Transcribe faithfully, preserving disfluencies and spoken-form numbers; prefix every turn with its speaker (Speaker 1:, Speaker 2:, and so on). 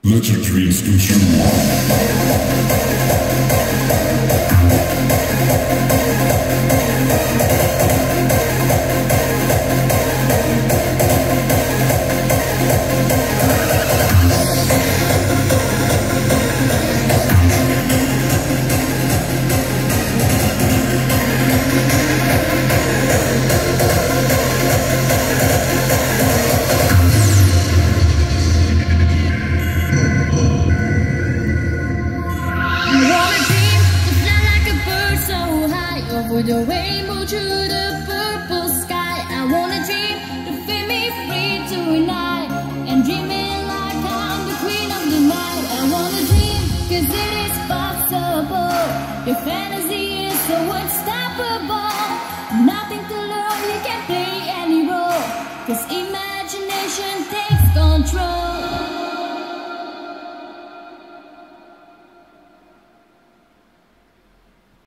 Speaker 1: Let your dreams come true.
Speaker 2: With a rainbow through the purple sky, I wanna dream to feel me free tonight, and dreaming like I'm the queen of the night. I wanna dream, cause it is possible. If